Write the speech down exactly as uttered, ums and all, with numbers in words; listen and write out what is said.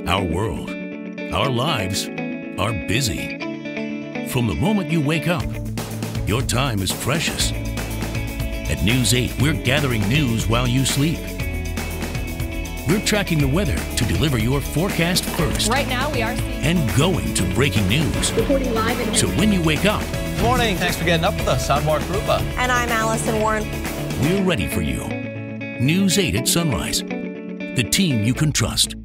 our world, our lives are busy. From the moment you wake up, your time is precious. At News eight, we're gathering news while you sleep. We're tracking the weather to deliver your forecast first. Right now, we are seeing... And going to breaking news. Reporting live in... So when you wake up... Good morning. Thanks for getting up with us. I'm Mark Rupa. And I'm Allison Warren. We're ready for you. News eight at sunrise. The team you can trust.